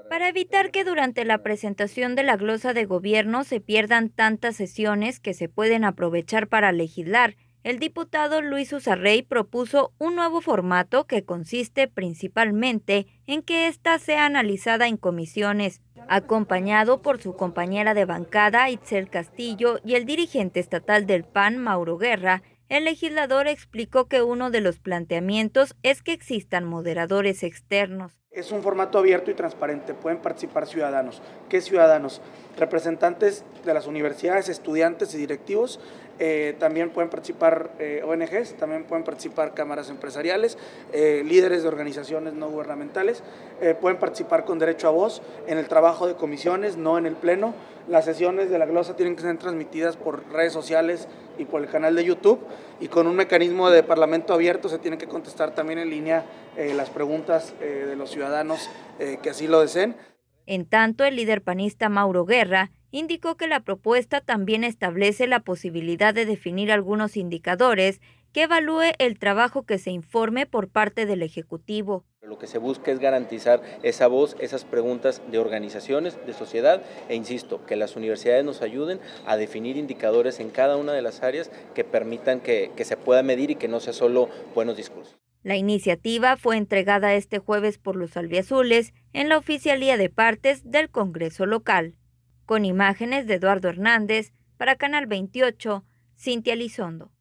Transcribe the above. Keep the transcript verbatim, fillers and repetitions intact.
Para evitar que durante la presentación de la glosa de gobierno se pierdan tantas sesiones que se pueden aprovechar para legislar, el diputado Luis Ucarrey propuso un nuevo formato que consiste principalmente en que ésta sea analizada en comisiones. Acompañado por su compañera de bancada, Itzel Castillo, y el dirigente estatal del P A N, Mauro Guerra, el legislador explicó que uno de los planteamientos es que existan moderadores externos. Es un formato abierto y transparente, pueden participar ciudadanos. ¿Qué ciudadanos? Representantes de las universidades, estudiantes y directivos, eh, también pueden participar eh, O N Ges, también pueden participar cámaras empresariales, eh, líderes de organizaciones no gubernamentales, eh, pueden participar con derecho a voz en el trabajo de comisiones, no en el pleno. Las sesiones de la glosa tienen que ser transmitidas por redes sociales y por el canal de YouTube, y con un mecanismo de parlamento abierto se tienen que contestar también en línea eh, las preguntas eh, de los ciudadanos eh, que así lo deseen. En tanto, el líder panista Mauro Guerra indicó que la propuesta también establece la posibilidad de definir algunos indicadores que evalúe el trabajo que se informe por parte del Ejecutivo. Lo que se busca es garantizar esa voz, esas preguntas de organizaciones, de sociedad, e insisto, que las universidades nos ayuden a definir indicadores en cada una de las áreas que permitan que, que se pueda medir y que no sea solo buenos discursos. La iniciativa fue entregada este jueves por los albiazules en la Oficialía de Partes del Congreso local. Con imágenes de Eduardo Hernández, para Canal veintiocho, Cintia Elizondo.